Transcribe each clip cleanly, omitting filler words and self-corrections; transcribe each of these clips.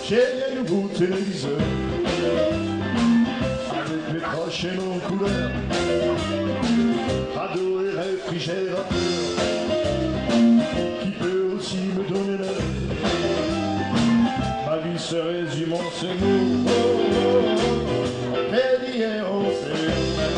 J'ai un nouveau téléviseur avec l'écran chaîne en couleur, radio et réfrigérateur qui peut aussi me donner l'heure. Ma vie se résume en ces mots. Mais d'hier on sait.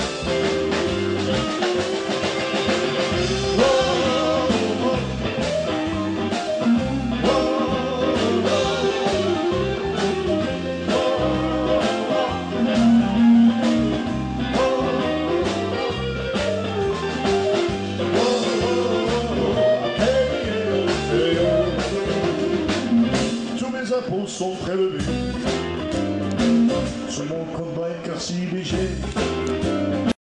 Les impôts sont prélevés sur mon compte bancaire CBG.